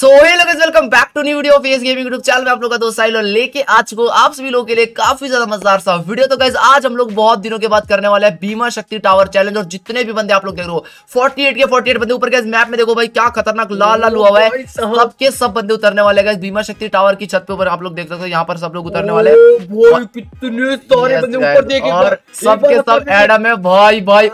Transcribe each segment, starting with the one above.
So hello guys, welcome back to new video of S gaming YouTube channel में आप लोग का दोस्त साहिल लेके आ चुका हूं आप सभी लोगों के लिए काफी ज्यादा मजेदार सा वीडियो। तो गाइस आज हम लोग बहुत दिनों के बाद करने वाले हैं भीमा शक्ति टावर चैलेंज। और जितने भी बंदे आप लोग देख रहे हो 48 के 48 बंदे ऊपर। गाइस मैप में देखो भाई क्या खतरनाक लाल लाल हुआ है, सबके सब बंदे उतरने वाले हैं भीमा शक्ति टावर की छत पे ऊपर। आप लोग देख सकते हो यहाँ पर सब लोग उतरने वाले हैं। कितने सारे बंदे ऊपर देखे और सबके सब एडम है भाई भाई।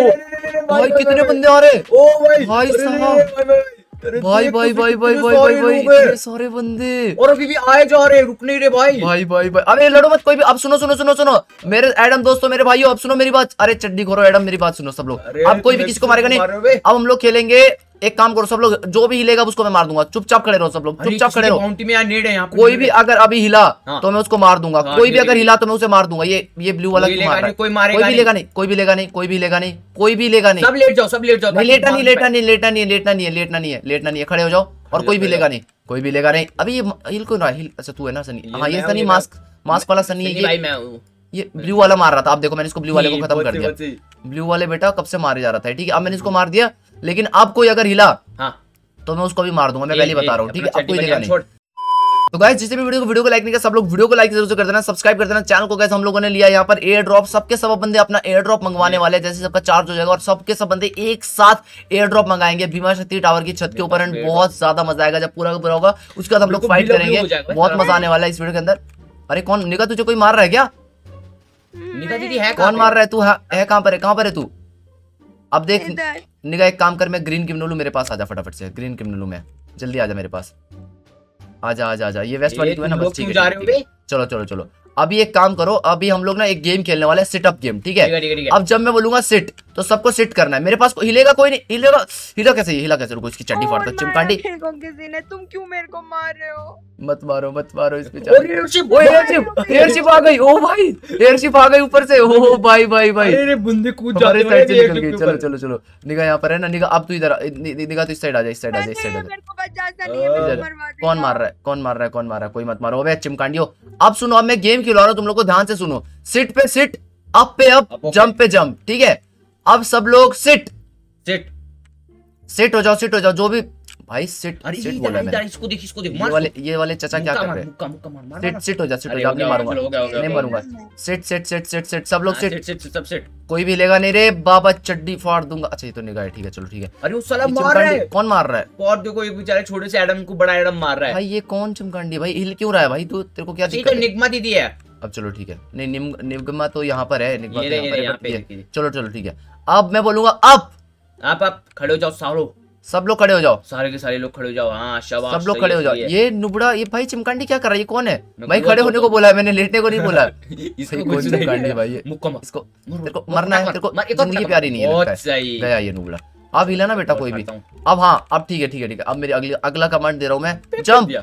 ओ भाई कितने बंदे आ रहे भाई साहब, भाई भाई भाई भाई भाई भाई भाई इतने सारे बंदे। और अभी भी आए जा रहे, रुक नहीं रहे भाई भाई भाई भाई। अरे लड़ो मत कोई भी। अब सुनो सुनो सुनो सुनो मेरे एडम दोस्तों, मेरे भाइयों, अब सुनो मेरी बात। अरे चड्डी खोरो एडम, मेरी बात सुनो सब लोग। अब कोई भी किसी को मारेगा नहीं। अब हम लोग खेलेंगे, एक काम करो सब लोग, जो भी हिलेगा उसको मैं मार दूंगा। चुपचाप खड़े रहो सब लोग, चुपचाप खड़े रहो। कोई भी अगर अभी हिला तो मैं उसको मार दूंगा, कोई भी अगर हिला तो मैं उसे मार दूंगा। ये ब्लू वाला क्यों मार रहा है? कोई भी लेगा नहीं, कोई भी लेगा नहीं, कोई भी लेगा नहीं, कोई भी लेगा नहीं। सब लेट जाओ, सब लेट जाओ। लेटना नहीं, लेटना नहीं, लेटना नहीं, लेटना नहीं है, लेटना नहीं है, लेटना नहीं है। खड़े हो जाओ। और कोई भी लेगा नहीं, कोई भी लेगा नहीं। अभी ये हिल क्यों रहा है? अच्छा तू है ना सनी? हाँ ये सनी, मास्क वाला सनी है। ये ब्लू वाला मार रहा था। अब देखो मैंने इसको ब्लू वाले को खत्म कर दिया। ब्लू वाले बेटा कब से मारे जा रहा था, ठीक है। अब मैंने इसको मार दिया, लेकिन अब कोई अगर हिला तो मैं उसको भी मार दूंगा। मैं पहले बता रहा हूँ, ठीक है। अब कोई लेगा नहीं। तो गाइस जिसने भी वीडियो को लाइक नहीं किया, सब लोग वीडियो को लाइक जरूर कर देना, सब्सक्राइब कर देना चैनल को। गाइस हम लोगों ने लिया यहाँ पर एयर ड्रॉप, सबके सब बंदे अपना एयर ड्रॉप मंगवाने वाले हैं। जैसे सबका चार्ज हो जाएगा और सबके सब बंदे एक साथ एयर ड्रॉप मंगाएंगे भीमा शक्ति टावर की छत के ऊपर। एंड बहुत ज्यादा मजा आएगा जब पूरा का पूरा होगा। उसके बाद हम लोग फाइट करेंगे, बहुत मजा आने वाला है इस वीडियो के अंदर। अरे कौन निका, तुझे कोई मार रहा है क्या? निका दीदी है, कौन मार रहा है? तू है कहाँ पर है? कहाँ पर है तू? अब देख निका, एक काम कर, मैं ग्रीन क्रिमिनल हूँ, मेरे पास आजा फटाफट से। ग्रीन क्रिमिनल हूँ मैं, जल्दी आजा मेरे पास। आजा आजा आजा। ये वेस्ट वाली तू है ना? बस ठीक है। चलो चलो चलो। अभी एक काम करो, अभी हम लोग ना एक गेम खेलने वाले हैं, सिटअप गेम, ठीक है। अब जब मैं बोलूंगा सिट तो सबको सिट करना है। मेरे पास हिलेगा कोई नहीं, हिलेगा। हिला कैसे? हिला कैसे? रुको इसकी चड्डी फाड़ दो चिमकांडी। तुम क्यों मेरे को मार रहे हो? मत मारो मत मारो इस बेचारे। एयरशिप आ गई। ओ भाई एयरशिप आ गई ऊपर से। ओ भाई भाई भाई, अरे बंदे कूद जाते हैं साइड से निकल गई। चलो चलो चलो। निगा यहाँ पर है ना? निगा अब तू इधर, निगा तो इस साइड आ जा, इस साइड आ जा, इस साइड आ जा। कौन मार रहा है? कौन मार रहा है? कौन मार रहा है? कोई मत मारो बे चिमकांडियो। अब सुनो, अब मैं गेम खिला रहा हूँ, तुम लोग को ध्यान से सुनो। सिट पे सिट, अप पे अप, जंप पे जंप, ठीक है। अब सब लोग सिट सिट सिट हो जाओ, सिट हो जाओ। जो भी भाई सिट सिट बोला मैंने। इसको देख, इसको देख। ये वाले चाचा क्या कर रहे हैं? सिट सिट हो जा, सिट हो जा। नहीं मारूंगा, नहीं मारूंगा। Sit sit sit sit sit, सब लोग सिट सिट सब सिट। कोई भी लेगा नहीं रे बाबा, चड्डी फाड़ दूंगा। अच्छा ये तो निगाह है, ठीक है चलो ठीक है। अरे वो साला मार रहा है। कौन मार रहा है? और देखो एक बेचारे छोटे से एडम को बड़ा एडम मार रहा है। भाई ये कौन चिमकांडी भाई? हिल क्यों रहा है भाई? तू तेरे को क्या दिक्कत है? निगमा दीदी है। अब चलो ठीक है। नहीं निगमा तो यहाँ पर है, निगमा यहाँ पे। चलो चलो ठीक है। अब मैं बोलूंगा अप। आप खड़े हो जाओ सारो, सब लोग खड़े हो जाओ, सारे के सारे लोग खड़े हो जाओ। हाँ शाबाश, सब लोग खड़े हो जाओ। ये नुबड़ा, ये भाई चिमकांडी क्या कर रहा है? ये कौन है भाई? खड़े होने को बोला है मैंने, लेटने को नहीं बोला। इसको चिमकांडी भाई, इसको तेरे को मरना है, तेरे को जिंदगी प्यारी नहीं है। गया ये नुबड़ा। अब हिला ना बेटा कोई भी। अब हाँ अब ठीक है ठीक है ठीक है। अब मेरी अगला कमांड दे रहा हूँ मैं, जंप।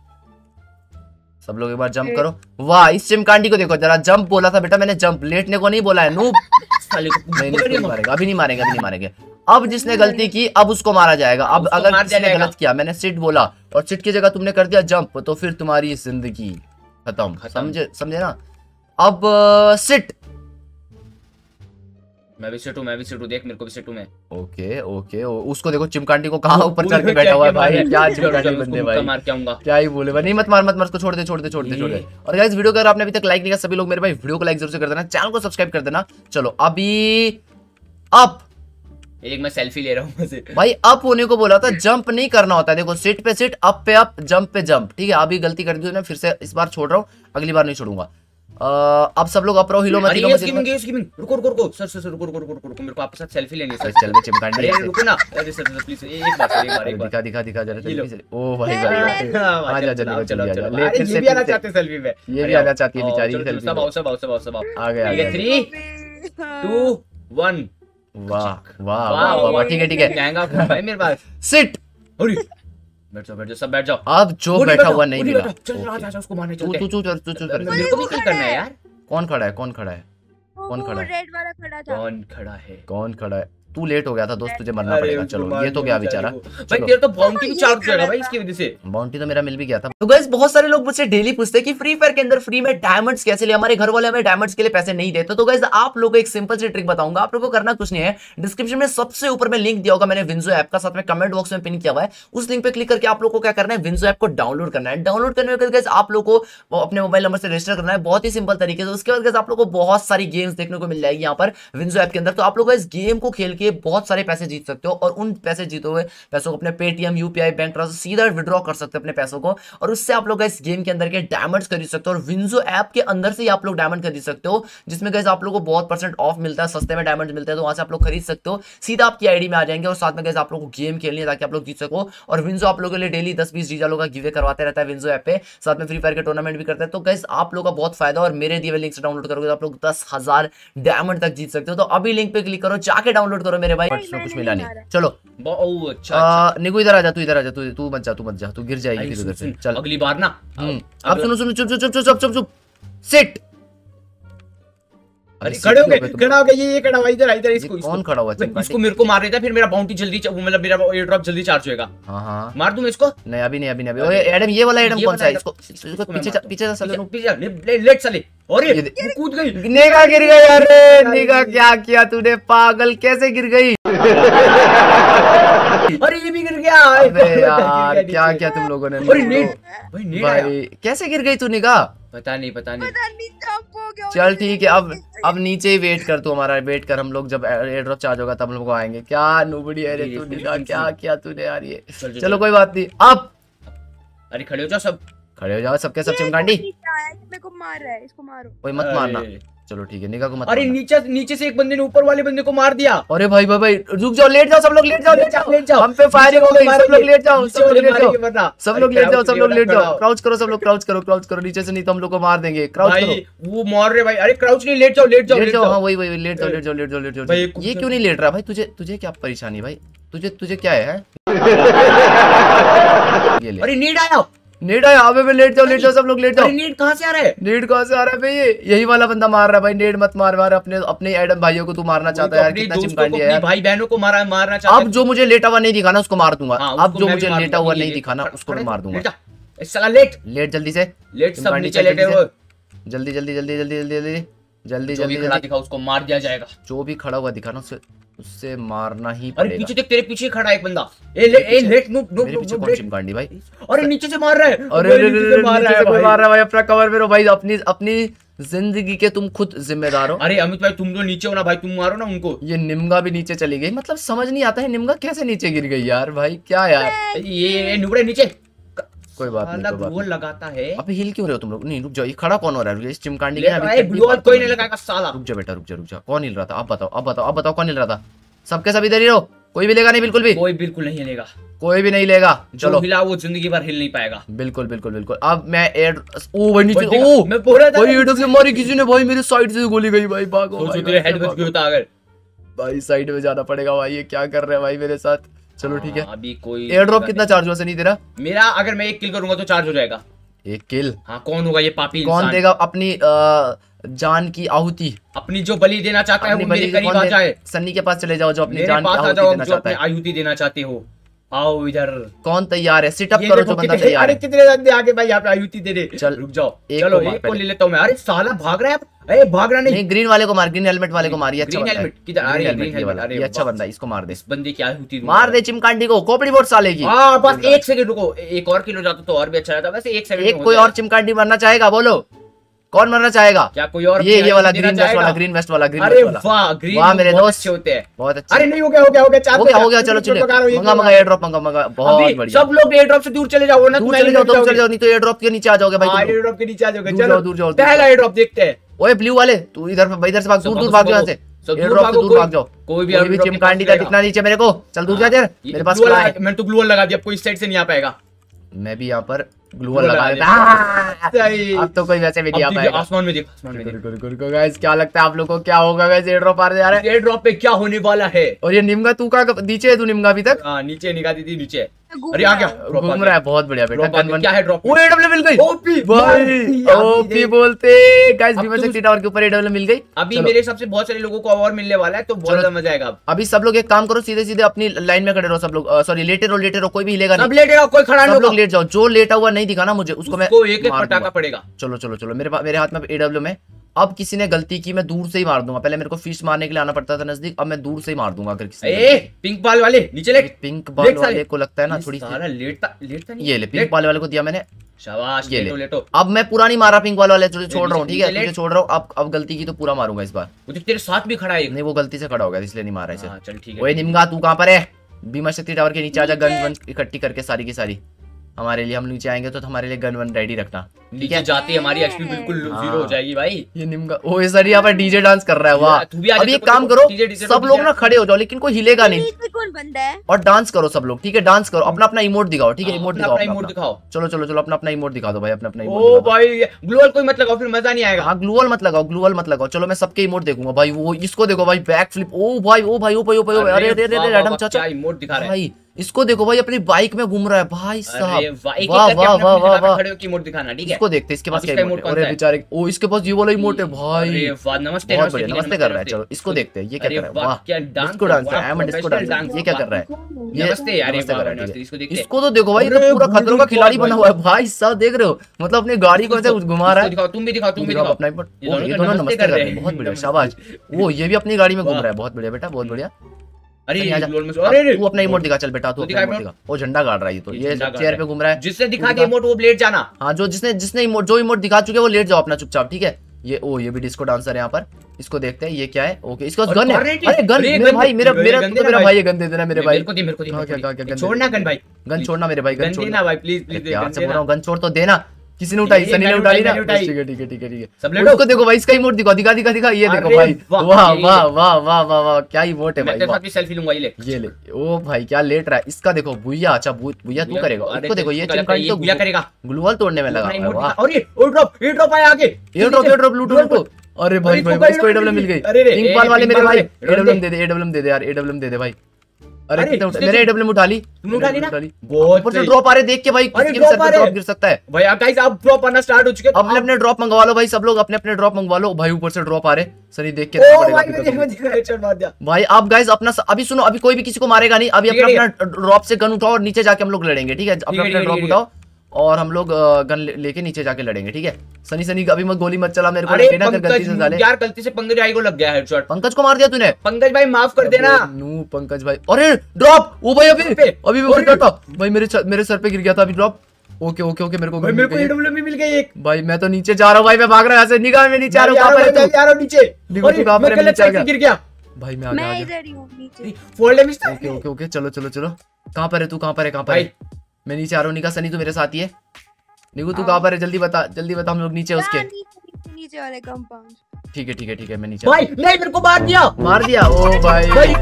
सब लोग एक बार जंप करो। वाह इस चिमकांडी को देखो जरा, जंप बोला था बेटा मैंने, जंप, लेटने को नहीं बोला है। नूब नहीं मारेगा, अभी नहीं मारेंगे, अभी नहीं मारेंगे। अब जिसने गलती की अब उसको मारा जाएगा। अब अगर किसने गलत किया, मैंने सिट बोला और सिट की जगह तुमने कर दिया जंप, तो फिर तुम्हारी जिंदगी खत्म। समझे ना? अब सिट। मैं भी सिटू, देख मेरे को भी सिटू में। Okay okay. उसको देखो चिमकांडी को कहाँ ऊपर चढ़ के बैठा हुआ है भाई। क्या चिमकांडी बंदे भाई, मार के आऊंगा। क्या ही बोले भाई। नहीं मत मार उसको, छोड़ दे छोड़ दे छोड़ दे छोड़ दे। और गाइस वीडियो को अगर आपने अभी तक लाइक नहीं किया, सभी लोग मेरे भाई वीडियो को लाइक जरूर से कर देना, चैनल को सब्सक्राइब कर देना। चलो अभी अप। एक मैं सेल्फी ले रहा हूँ भाई। अप होने को बोला था, जंप नहीं करना होता है। देखो सिट पे सिट, अप पे अप, जंप पे जंप, ठीक है। अभी गलती कर दी मैं, फिर से इस बार छोड़ रहा हूँ, अगली बार नहीं छोड़ूगा। अब सब लोग अप रहो, हिलो मत, हिलो मत। रुको सर रुको मेरे को आपके साथ सेल्फी लेनी है। चल मैं चिमकांडी रुको ना, अरे सर प्लीज एक बार दिखा जरा जल्दी से। ओ भाई भाई आजा जल्दी चलो ले, फिर से भी आना चाहते हैं सेल्फी में। ये भी आना चाहती है बेचारी सेल्फी। सब आ गए। 3 2 1। वाह वाह वाह, ठीक है भाई मेरे पास सिट। बैठ जाओ सब बैठ जाओ। अब जो बैठा हुआ नहीं मिला, चल उसको मारने चलते हैं। तू मेरे को भी किल करना है यार। कौन खड़ा है? कौन खड़ा है? रेड वाला खड़ा था। कौन खड़ा है? कौन खड़ा है? तू लेट हो गया था दोस्त, तुझे मरना पड़ेगा। चलो ये तो क्या बेचारा। भाई तेरा तो बाउंटी भी चार्ज हो जाएगा भाई इसकी वजह से। बाउंटी तो मेरा मिल भी गया था। तो गाइस बहुत सारे लोग मुझसे डेली पूछते हैं कि फ्री फायर के अंदर फ्री में डायमंड्स कैसे ले, हमारे घर वाले हमें डायमंड्स के लिए पैसे नहीं देते। तो गाइस आप लोगों को एक सिंपल सी ट्रिक बताऊंगा, आप लोगों को करना कुछ नहीं है, डिस्क्रिप्शन में सबसे ऊपर में लिंक दिया होगा मैंने विंजो ऐप का, साथ में कमेंट बॉक्स में पिन किया हुआ है, उस लिंक पे क्लिक करके आप लोगों को क्या करना है, विंजो ऐप को डाउनलोड करना है। डाउनलोड करने के बाद आप लोगों को अपने मोबाइल नंबर से रजिस्टर करना है, बहुत ही सिंपल तरीके से। उसके बाद आप लोगों को बहुत सारी गेम्स देखने को मिल जाएगी यहाँ पर विंजो ऐप के अंदर। तो आप लोग इस गेम को खेल के बहुत सारे पैसे जीत सकते हो, और उन पैसे जीते हुए पैसों को अपने पेटीएम, यूपीआई, बैंक ट्रांसफर सीधा विड्रॉ कर सकते हो अपने पैसों को, और उससे आप लोग इस गेम के अंदर के डायमंड्स खरीद सकते हो। और विंजो ऐप के अंदर से आप लोग डायमंड खरीद सकते हो, जिसमें गाइस आप लोगों को बहुत % ऑफ मिलता है, सस्ते में डायमंड मिलते हैं। तो वहां से आप लोग खरीद सकते हो, सीधा आपकी आईडी में आ जाएंगे। और साथ में गाइस आप लोगों को गेम खेलनी है ताकि आप लोग जीत सको। और विंजो आप लोगों के लिए डेली 10-20 डीजालों का गिवे करवाते रहता है विंजो ऐप पे, साथ में फ्री फायर के टूर्नामेंट भी करते हैं। तो गाइस आप लोग का बहुत फायदा, और मेरे दिए हुए लिंक से डाउनलोड करोगे तो आप लोग 10,000 डायमंड तक जीत सकते हो। तो अभी लिंक पे क्लिक करो, जाके डाउनलोड करो मेरे भाई। कुछ मिला नहीं। चलो अच्छा निकू इधर आ जा, तू इधर आ जा, तू मत जा, तू गिर जाएगी फिर उधर से। चल अगली बार ना। अब सुनो, चुप सिट। अरे खड़े हो गए, खड़ा हो गया, ये खड़ा हुआ, इधर इसको। कौन खड़ा हुआ? इसको मेरे को मार रहा था, फिर मेरा बाउंटी जल्दी, मतलब मेरा एयर ड्रॉप जल्दी चार्ज होएगा। हां मार दूं मैं इसको? नहीं अभी नहीं। ओए एडम, ये वाला एडम कौन सा है? इसको पीछे जा साले, पीछे लेट साले। अरे वो कूद गई। निगाह गिर गई। अरे निगाह क्या किया तूने पागल, कैसे गिर गई? अरे ये भी गिर गया। अबे यार क्या किया तुम लोगों ने? अरे नेट भाई कैसे गिर गई तू निगाह? पता नहीं। चल ठीक है, अब नीचे ही वेट कर, तू हमारा वेट कर, हम लोग जब एयर ड्रॉप चार्ज होगा तब हम लोग आएंगे। क्या नुबड़ी है रे तू निगाह, क्या किया तूने यार ये? चलो कोई बात नहीं। अब अरे खड़े हो जाओ, सब खड़े हो जाओ, सबके सब चिमकांडी। मेरे को मार रहा है, इसको मारो। कोई मत मारना। चलो ठीक है, निगाह को मत। अरे नीचे से एक बंदे ने ऊपर वाले बंदे को मार दिया। अरे भाई रुक जाओ, लेट जाओ सब लोग, लेट जाओ। हम पे फायरिंग हो गई, सब लोग लेट जाओ, सब लोग लेट जाओ। क्राउच करो सब लोग, क्राउच करो नीचे से, नहीं तो हम लोग को मार देंगे। क्राउच करो। वो मार रहे भाई। अरे क्राउच नहीं, लेट जाओ। हाँ वही लेट जाओ। ये क्यों नहीं लेट रहा भाई? तुझे क्या परेशानी भाई? तुझे क्या है? अरे नीड आया। अबे मैं लेट जाओ सब लोग, लेट जाओ। नीड कहाँ से आ रहा है? नीड कहाँ से आ रहा है भाई? यही वाला बंदा मार रहा है भाई। नीड मत मार अपने एडम भाइयों को तू मारना चाहता है यार, कितना चिमकांडी है यार। भाई बहनों को मारना चाहता है। अब जो मुझे लेटा हुआ नहीं दिखाना उसको मार दूंगा। अब जो मुझे लेटा हुआ नहीं दिखाना उसको मैं मार दूंगा। साला लेट जल्दी से, सब नीचे लेटे हो। जल्दी खड़ा दिखा, उसको मार दिया जाएगा। जो भी खड़ा हुआ दिखाना उससे मारना ही पड़ेगा। अरे पीछे देख, तेरे पीछे खड़ा एक बंदा। लेट मेरे पीछे कौन चिमकांडी भाई? अरे नीचे से मार रहा है। अरे नीचे से मार रहा है भाई। अपना कवर में रहो भाई, अपनी जिंदगी के तुम खुद जिम्मेदार हो। अरे अमित भाई तुम तो नीचे हो ना भाई, तुम मारो ना उनको। ये निम्गा भी नीचे चली गई, मतलब समझ नहीं आता है निम्गा कैसे नीचे गिर गई यार भाई, क्या यार? ये नुबड़े नीचे। कोई बात नहीं, वो लगाता है। अबे हिल क्यों रहे हो तुम लोग? नहीं रुक जाओ, ये खड़ा कौन हो रहा है? इस चिमकांडी के कोई नहीं लगाएगा साला। रुक जा बेटा, रुक जा। कौन हिल रहा था? अब बताओ कौन हिल रहा था? सबके सब इधर ही रहो, कोई भी लेगा नहीं, बिल्कुल भी कोई बिल्कुल नहीं हिलेगा, कोई भी नहीं लेगा। चलो हिला वो जिंदगी भर हिल नहीं पाएगा। बिल्कुल। अब मैं भाई नीचे, मैं बोल रहा था भाई एड से मारी किसी ने भाई, मेरे साइड से गोली गई भाई। भागो तेरे हेड बच गया होता अगर। भाई साइड में जाना पड़ेगा भाई, ये क्या कर रहे हैं भाई मेरे साथ? चलो ठीक है। अभी कोई एयर ड्रॉप कितना चार्ज हुआ सनी तेरा? मेरा अगर मैं 1 किल करूंगा तो चार्ज हो जाएगा। 1 किल? हाँ कौन होगा ये पापी कौन देगा अपनी जान की आहुति? अपनी जो बलि देना चाहता है वो मेरे करीब आ जाए। सन्नी के पास चले जाओ जो अपनी जान की आहुति देना चाहते हो। आओ इधर। कौन तैयार है? सिट अप करो जो बंदा तैयार है। अरे कितने बंदे आगे भाई यहाँ पे आयुति दे दे। चल रुक जाओ, चलो एक को ले लेता हूँ मैं। अरे साला भाग रहा है। अरे भाग रहा नहीं, ग्रीन वाले को मार, ग्रीन हेलमेट वाले को मार। ये अच्छा बंदा है। ये अच्छा बंदा है, इसको मार दे। इस बंदे की आहुति मार दे चिमकांडी को, खोपड़ी बोट साले की। हाँ बस 1 सेकंड रुको, एक और किलो जाता तो और भी अच्छा रहता। वैसे 1 सेकंड। एक कोई और चिमकांडी मरना चाहेगा? बोलो कौन मरना चाहेगा? क्या कोई और? ये वाला ग्रीन वेस्ट वाला, ग्रीन वेस्ट वाला। अरे वाह, ग्रीन वाह मेरे दोस्त अच्छे होते हैं, बहुत अच्छे। अरे नहीं हो गया। हो गया। चलो मंगा एयर ड्रॉप मंगा। बहुत बढ़िया। सब लोग एयर ड्रॉप से दूर चले जाओ ना, दूर चले जाओ, नहीं तो एयर ड्रॉप के नीचे आ जाओगे भाई। एयर ड्रॉप के नीचे आ जाओगे। चलो दूर जाओ, पहला एयर ड्रॉप देखते हैं। ओए ब्लू वाले तू इधर से भाग, दूर भाग जाओ यहाँ से। एयर ड्रॉप से दूर भाग जाओ। कोई भी चिमकांडी का दिखना नीचे मेरे को। चल दूर जा यार, मेरे पास मैंने तो ग्लू वॉल लगा दिया, कोई इस साइड से नहीं आ पाएगा। मैं भी यहाँ पर ग्लू वॉल लगा देता। अब तो कोई वैसे भी नहीं आ पाएगा। आसमान में देखो, आसमान में देखो। गाइस क्या लगता है आप लोगों को क्या होगा गाइस? एयर ड्रॉप आ रहा है। एयर ड्रॉप पे क्या होने वाला है? और ये निम्गा तू का नीचे है? तू निम्गा अभी तक नीचे निकाली थी नीचे। घूम अरे आ रहा गया, घूम रहा है। बहुत बढ़िया बेटा। क्या है ड्रॉप? ओ एडब्ल्यू मिल गई ओपी भाई, ओपी बोलते गाइस। भीमा शक्ति टावर के ऊपर एडब्ल्यू मिल गई। अभी मेरे हिसाब से बहुत सारे लोगों को और मिलने वाला है, तो बहुत ज्यादा मजा आएगा। अभी सब लोग एक काम करो, सीधे सीधे अपनी लाइन में खड़े रहो सब लोग। सॉरी लेटे रहो, कोई भी हिलेगा सब नहीं। लेटे रहो, कोई खड़ा नहीं सब लोग होगा। लेट जाओ। जो लेटा हुआ नहीं दिखा ना मुझे उसको मैं एक एक मार पटाखा दूंगा। पड़ेगा। चलो मेरे हाथ में एडब्ल्यू में। अब किसी ने गलती की, मैं दूर से ही मार दूंगा। पहले मेरे को फिश मारने के लिए आना पड़ता था नजदीक, अब मैं दूर से ही मार दूंगा अगर किसी ने। पिंक बाल वाले नीचे ले। पिंक बाल वाले को लगता है ना थोड़ी सारा लेटता नहीं। ये ले, पिंक बाल वाले को दिया मैंने। शाबाश, ये लेटो लेटो। अब मैं पूरा नहीं मारा पिंक वाले छोड़ रहा हूँ, ठीक है? तुझे छोड़ रहा हूँ। अब गलती की तो पूरा मारूंगा इस बार। वो तेरे साथ भी खड़ा है। नहीं वो गलती से खड़ा हो गया इसलिए नहीं मारा इसे। चल ठीक है। ओए निम्गा तू कहाँ पर है? भीमा शक्ति टावर के नीचे आजा। गन वन इकट्ठी करके सारी की सारी हमारे लिए। हम नीचे आएंगे तो हमारे लिए गन वन रेडी रखना, ठीक है? जाती हमारी एचपी बिल्कुल जीरो हो जाएगी भाई। ये निम्गा ओ सर यहाँ पर डीजे डांस कर रहा है। वाह। अब एक काम करो, सब लोग ना खड़े हो जाओ, लेकिन कोई हिलेगा नहीं। कौन बंदा है? और डांस करो सब लोग, ठीक है? डांस करो, अपना अपना इमोट दिखाओ, ठीक है? इमोट दिखाओ, इमोट दिखाओ। चलो अपना अपना इमोट दिखा दो भाई, अपना अपना ओ भाई ग्लोअल कोई मत लगाओ, फिर मजा नहीं आएगा। हाँ ग्लूअल मत लगाओ। चलो मैं सबके इमोट देखूंगा भाई। वो इसको देखो भाई, बैक फ्लिप। ओ भाई अरे एडम चाचा इमोट दिखा रहा है भाई। इसको देखो भाई, अपनी बाइक में घूम रहा है भाई साहब। वाह खड़े होकर इमोट दिखाना, ठीक है? इसको देखते इसके पास क्या इमोट है। कौन अरे सा है? बेचारे, ओ इसके पास ये वाला इमोट है भाई। नमस्ते बहुत बढ़िया, नमस्ते कर रहा है। चलो इसको देखते हैं ये क्या कर रहा है। वाह क्या डिस्को डांस है, आई एम डिस्को डांस। ये क्या कर रहा है? ये नमस्ते यार, नमस्ते कर रहा है, नमस्ते, ठीक इसको है। देखते हैं। इसको तो देखो भाई, ये तो पूरा खतरों का खिलाड़ी बना हुआ है भाई साहब। देख रहे हो मतलब अपनी गाड़ी को ऐसे घुमा रहा है। दिखाओ, तुम भी दिखाओ अपना इमोट। ओ ये दोनों नमस्ते कर रहे हैं, बहुत बढ़िया, शाबाश। वो ये भी अपनी गाड़ी में घूम रहा है, बहुत बढ़िया बेटा, बहुत बढ़िया। अरे तू अपना इमोट दिखा, चल बेटा तू अपना इमोट दिखा। वो झंडा गाड़ रहा है, तो ये चेयर पे घूम रहा है। जिसने दिखा दिया इमोट वो लेट जाना। हाँ जिसने इमोट जो इमोट दिखा चुके वो लेट जाओ अपना चुपचाप, ठीक है? ये भी डिस्को डांसर है यहाँ पर। इसको देखते हैं ये क्या है। ओके इसका गन है। अरे गन मेरे भाई, मेरा भाई ये गन दे देना मेरे भाई। मेरे को क्या छोड़ना गन भाई, गन छोड़ना मेरे भाई, गन छोड़ना भाई प्लीज यार से बोल रहा हूँ, गन छोड़ तो देना। किसी ने उठाई, सनी ने उठा ली ना। ठीक है। सब लोग देखो भाई, इसका इमोट दिखा। ये देखो भाई, वाह क्या इमोट है भाई। मैं तेरे सेल्फी लूंगा, ये ले। ओ भाई क्या लेट रहा है। इसका देखो भूया। अच्छा भूया तू करेगा। इसको देखो ये चिमकाई तो भूया करेगा, ग्लूवॉल तोड़ने में लगा है। वाह और ये ड्रॉप आया आगे, एयर ड्रॉप लूटो। अरे भाई इसको एडब्ल्यू मिल गई। पिंक बॉल वाले मेरे भाई एडब्ल्यू दे दे यार, एडब्ल्यू दे दे भाई। अरे मेरे एडब्ल्यू उठा ली, तुमने उठा ली ना? बहुत से ड्रॉप आ रहे, देख के भाई किसी के सर पे ड्रॉप गिर सकता है। भाई गाइस आप ड्रॉप आना स्टार्ट हो चुके हैं। अपने ड्रॉप मंगवा लो भाई, सब लोग अपने ड्रॉप मंगवा लो भाई। ऊपर से ड्रॉप आ रहे, सनी देख के भाई। आप गाइस अपना अभी सुनो, अभी कोई भी किसी को मारेगा नहीं। अभी अपना ड्रॉप से गन उठाओ और नीचे जाके हम लोग लड़ेंगे, ठीक है? अपना ड्रॉप उठाओ और हम लोग गन लेके नीचे जाके लड़ेंगे, ठीक है? सनी अभी मत गोली मत चला मेरे को, लेना कर गलती से साले। यार गलती से पंकज भाई को लग गया हेडशॉट। पंकज को मार दिया तूने? पंकज भाई माफ कर देना। नू पंकज भाई। अरे ड्रॉप, ओ भाई अभी मैं गिर था भाई, मेरे सर पे गिर गया था अभी ड्रॉप। ओके मेरे को एडब्ल्यू मिल गई एक। भाई मैं तो नीचे जा रहा हूँ भाई, मैं भाग रहा हूँ यहाँ से। निगाह में नीचे आ रहा हूँ। कहां पर है तू? आ रहा हूं नीचे। नीचे गिर गया भाई, मैं इधर ही हूं नीचे। फोल्ड में ओके चलो। कहां पर है तू? कहां पर है? मैं नीचे आ रहा हूँ। निगाह सनी तू मेरे साथ ही है। निगू तू कहां पर है? जल्दी बता हम लोग नीचे उसके नीचे वाले कंपाउंड। ठीक है मैं नीचे। भाई नहीं मेरे को मार दिया। ओ भाई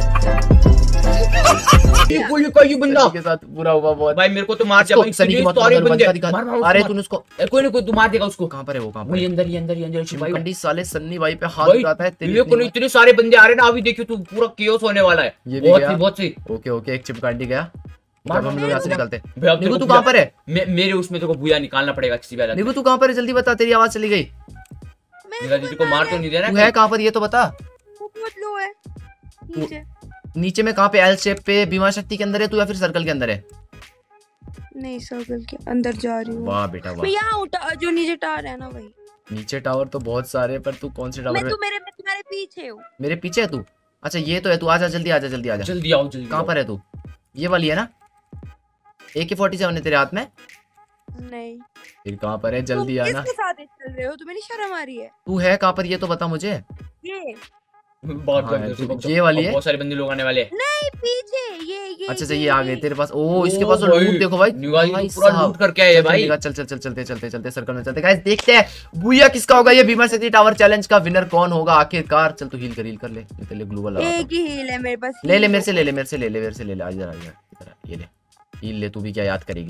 कोई बंदा के साथ बुरा हुआ बहुत भाई। मेरे को तो मार दिया भाई, सनी की मौत सारे बंदे। अरे तूने उसको कोई तू मार देगा उसको। कहां पर है वो? वही अंदर चिमकंडी साले सन्नी भाई पे हाथ उठाता है तेरे को। इतने सारे बंदे आ रहे ना, अभी देखियो तू पूरा केओस होने वाला है। ये भी बहुत सही। ओके एक चिमकंडी गया। अब हम लोग यहाँ से निकलते हैं। निगू निगू तू कहां पर है? मेरे उसमें तो भूया निकालना पड़ेगा किसी भी हालत में। निगू तू कहां पर है? जल्दी बता, तेरी आवाज चली गई। निगू दीदी को मार तो नहीं दे रहा तू है कहां पर ये तो बता। बहुत लो है नीचे। नीचे में कहां पे? एल शेप पे भीमा शक्ति के अंदर है तू या फिर सर्कल के अंदर है? नहीं सर्कल के अंदर जा रही हूं। वाह बेटा वाह। मैं यहाँ उठा जो नीचे टावर है ना वही। नीचे टावर तो बहुत सारे, पर तू कौन से टावर में? मैं तुम्हारे पीछे हूँ। मेरे पीछे है तू? अच्छा ये तो है तू। आजा जल्दी आओ। कहां पर है तू? ये वाली है ना? AK-47 है तेरे हाथ में? नहीं। फिर कहां पर है? जल्दी आना। किसके साथ चल रहे हो? तुम्हें नहीं शर्म आ रही है? तू है कहां पर ये तो बता मुझे। ये ये वाली है। बहुत सारे बंदे लोग आने वाले हैं। नहीं पीछे ये अच्छा ये आ गए तेरे पास। ओ इसके पास तो लूट देखो भाई। पूरा लूट करके आए भाई। चल चलते सर्कल में चलते। गाइस देखते हैं भूया किसका होगा ये भीमा शक्ति टावर चैलेंज का विनर कौन होगा आखिरकार। चल तू हील कर ले। तेरे ग्लूवल लगा। एक ही हील है मेरे पास। ले मेरे से ले ले। आ जा ये ले हील ले। तू भी क्या याद करेगी, जा।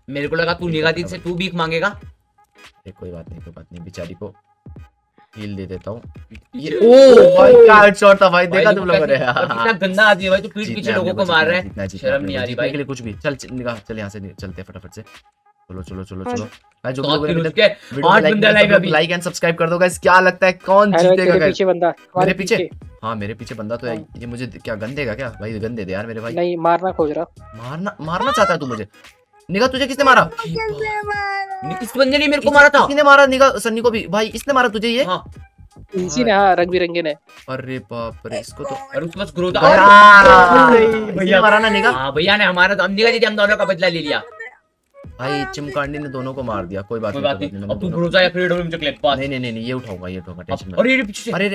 मेरे को लगा तू निगाह दी से तू भीख मांगेगा। कोई बात नहीं, बेचारी को हील दे देता हूँ। ये ओ भाई क्या हेडशॉट था भाई, देखा तुम लोगों ने? कितना गंदा आदमी है भाई, तू पीठ पीछे लोगों को मार रहा है, शर्म नहीं आ रही भाई? के लिए कुछ भी चल निगाह, चल यहाँ से चलते फटाफट से। चलो भाई, जो लाइक एंड सब्सक्राइब कर दो गाइस। क्या लगता है कौन जीतेगा गाइस? मेरे पीछे? हाँ मेरे पीछे बंदा तो है। ये मुझे क्या गन देगा क्या भाई? गन दे दे यार मेरे भाई। नहीं मारना खोज रहा। मारना चाहता है तू मुझे? निगाह तुझे किसने मारा? इस बंदे ने मेरे को मारा था। किसने मारा? निगाह सन्नी को भी भाई इसने मारा तुझे? ये इसी ने, हाँ रंग बिरंगे ने। अरे बाप रे, इसको तो और उसके पास ग्रोथ भैया मारा ना निगाह? हाँ भैया ने हमारा, तो हम निगाह दी, हम दोनों का बदला ले लिया भाई। चिमकांडी ने दोनों को मार दिया। कोई बात नहीं। अब तू ग्रोजा या फिर मुझे क्लिप पास। नहीं ये उठाऊंगा टेंशन मत। अरे पीछे से, अरे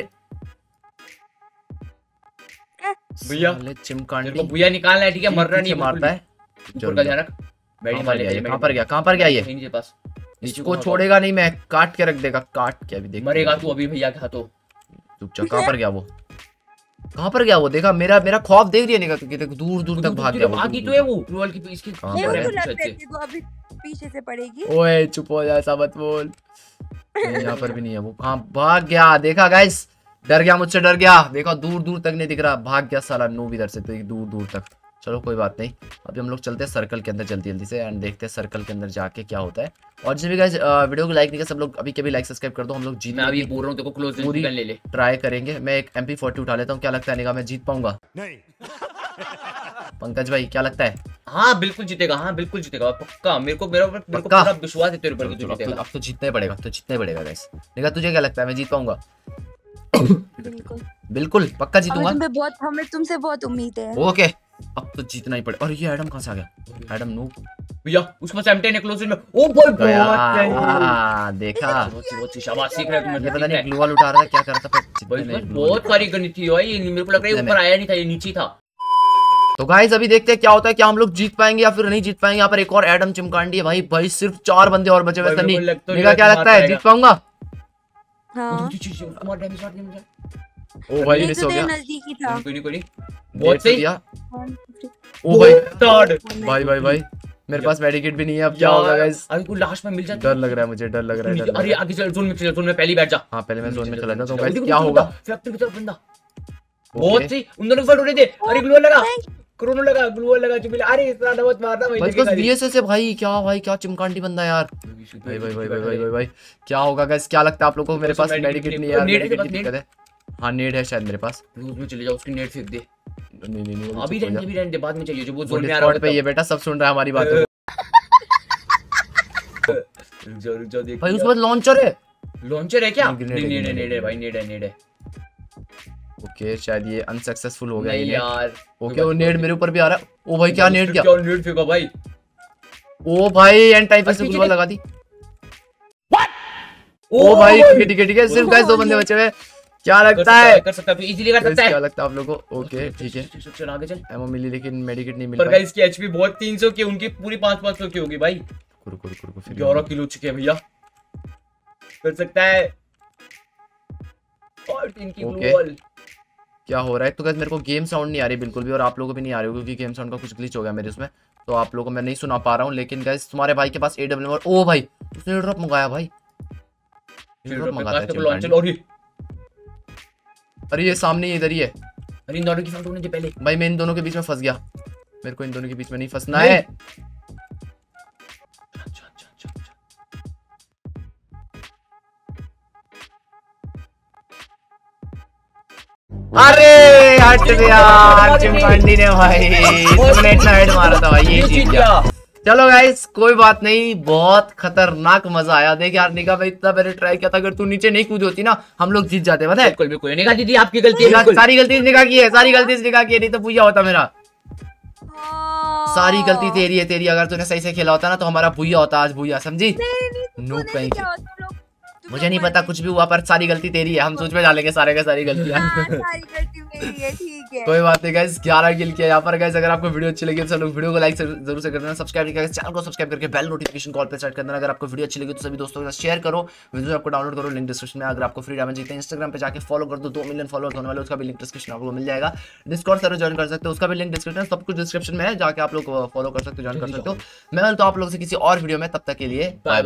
भैया चिमकांडी को भैया निकालना है, ठीक है? मरना नहीं, मारता है। ऊपर का ध्यान रख। कहां पर गया ये? नीचे पास। इसको छोड़ेगा नहीं, मैं काट के रख देगा। काट के अभी देख मरेगा तू अभी भैया के हाथों। चुपचाप। कहां पर गया वो? देखा मेरा खौफ देख रही है निगाह? देखो दूर तक भाग गया वो। आगे तो है वो ट्रोल की, इसकी अभी पीछे से पड़ेगी। ओए चुप हो जा, ऐसा मत बोल। यहाँ पर भी नहीं है वो। कहां भाग गया? देखा गाइस, डर गया मुझसे, डर गया। देखो दूर तक नहीं दिख रहा, भाग गया साला नूब इधर से दूर तक। चलो कोई बात नहीं, अभी हम लोग चलते हैं सर्कल के अंदर जल्दी से एंड देखते हैं सर्कल के अंदर जाके क्या होता है। और जैसे भी गाइस वीडियो को लाइक नहीं किया सब लोग अभी के भी लाइक सब्सक्राइब कर दो। हम लोग जीत, मैं अभी बोल रहा हूं तेरे को क्लोज पूरी ले ले ट्राई करेंगे। मैं एक MP40 उठा लेता हूं। क्या लगता है निगाह मैं जीत पाऊंगा? नहीं। पंकज भाई क्या लगता है? हाँ बिल्कुल जीतेगा, पक्का। मेरे को पूरा विश्वास है तेरे ऊपर। अब तो जीतना ही पड़ेगा गाइस। निगाह तुझे क्या लगता है मैं जीत पाऊंगा? बिल्कुल पक्का जीतूंगा। हमें तुमसे बहुत उम्मीद है। ओके अब तो जीतना ही पड़ेगा। और ये एडम कहां से आ गया? एडम नूब भैया उसमें 17 एक्सप्लोजन में। ओ भाई देखा, बहुत शाबाश, सीख रहा है। ये पता नहीं ग्लू वॉल उठा रहा था क्या कर रहा था। बहुत सारी गन थी भाई, मेरे को लग रहा है ऊपर आया नहीं था, ये नीचे था। तो गाइस अभी देखते हैं क्या होता है, क्या हम लोग जीत पाएंगे या फिर नहीं जीत पाएंगे। यहाँ पर एक और एडम चिमकांडी है भाई सिर्फ 4 बंदे और बचे हुए। सन्नी निगाह क्या लगता है जीत पाऊंगा? हाँ। ओ भाई मिस हो गया। नजदीकी था। कोई बहुत सही। ओ भाई मेरे पास मेडिकेट भी नहीं है। अब क्या होगा गाइस? अभी कोई लास्ट में मिल जाए। डर लग रहा है मुझे, डर लग रहा है। अरे आगे चल, जोन में पहली बैठ जा। हाँ पहले मैं जोन में चला जाता हूं। गाइस क्या होगा? फैक्ट्री की तरफ बंदा बहुत सही। उन दोनों को उड़े दे। अरे ग्लू लगा, कोरोना लगा, ग्लू लगा चुप। अरे इतना नवत मारना भाई। बस बीएसएस से भाई क्या चिमकांडी बंदा यार। भाई क्या होगा गाइस? क्या लगता है आप लोगों को? मेरे पास मेडिकेट नहीं है यार, मेडिकेट की दिक्कत है। हाँ नेट है शायद मेरे पास। उसमें चले जाओ, उसकी नेट फेंक दे। नहीं अभी रहने दे, बाद में चाहिए। जो वो जोन में आ रहा है पे ये बेटा सब सुन रहा है हमारी बात। भाई उसके बाद लॉन्चर है क्या? नेड है भाई, नेड है। ओके शायद ये अनसक्सेसफुल हो गया नहीं यार। ओके वो नेड मेरे ऊपर भी आ रहा है। ओ भाई क्या नेड फेंका भाई। ओ भाई एंड टाइप से ग्लू लगा दी। ओ भाई ठीक है सिर्फ गाइस 2 बंदे बचे हुए। क्या लगता है? कर सकता है, इजीली कर सकता है। क्या लगता है आप लोगों को? ओके ठीक है चल आगे चल। एमो मिली लेकिन मेडिकेट नहीं मिल पर गाइस की एचपी बहुत 300 की, उनकी पूरी 500 की होगी भाई। रुको 11 किलो चुके हैं भैया। कर सकता है। और 3 की ग्लू वॉल। क्या हो रहा है? तो गाइस मेरे को गेम साउंड नहीं आ रही बिल्कुल भी, और आप लोगों को भी नहीं आ रही क्योंकि गेम साउंड का कुछ ग्लिच हो गया मेरे उसमें, तो आप लोगों को मैं नहीं सुना पा रहा हूँ। लेकिन गाइस तुम्हारे भाई के पास AWM। ओ भाई उसने ड्रॉप मंगाया भाई। अरे ये सामने इधर ही है। अरे इन दोनों की फाइट होने दे पहले। भाई मैं इन दोनों के बीच में फंस गया। मेरे को इन दोनों के बीच में नहीं फंसना है। अरे हट यार चिमकांडी ने भाई तुमने इतना हेड मारा था भाई, ये जीत गया। चलो गाइस कोई बात नहीं, बहुत खतरनाक मजा आया। देख यार निगाह भाई इतना मैंने ट्राई किया था, अगर तू नीचे नहीं कूदी होती ना हम लोग जीत जाते। पता है? बिल्कुल निगाह दीदी आपकी गलती है। सारी गलती निगाह की है, सारी गलती निगाह की है, नहीं तो भूया होता मेरा। सारी गलती तेरी है, तेरी। अगर तूने सही से खेला होता ना तो हमारा भूया होता आज। भूया समझी? नूब कहीं की। मुझे नहीं पता कुछ भी हुआ पर सारी गलती तेरी है। हम सोच में डालेंगे सारे का सारी गलतियां। सारी गलती मेरी है, ठीक है। है। कोई बात नहीं गाइस, 11 किल किया यहाँ पर गाइस। अगर आपको वीडियो अच्छी लगी तो सब लोग वीडियो को लाइक जरूर से कर देना, सब्सक्राइब नहीं किया चैनल को सब्सक्राइब करके बेल नोटिफिकेशन कॉल पे सेट कर देना। अगर आपको वीडियो अच्छी लगी तो सभी दोस्तों के साथ शेयर करो, वीडियो आपको डाउनलोड करो, लिंक डिस्क्रिप्शन में। अगर आपको फ्री डायमंड जीते इंस्टाग्राम पे जाके फॉलो कर दो, 2 मिलियन फॉलोअर्स होने वाले, उसका भी लिंक डिस्क्रिप्शन आपको मिल जाएगा। डिस्कॉर्ड सर्वर ज्वाइन कर सकते हो, उसका भी लिंक डिस्क्रिप्शन, सब कुछ डिस्क्रिप्शन में है, जाके आप लोग फॉलो कर सकते हो, ज्वाइन कर सकते हो। मैं मिलता हूं आप लोगों से किसी और वीडियो में, तब तक के लिए बाय।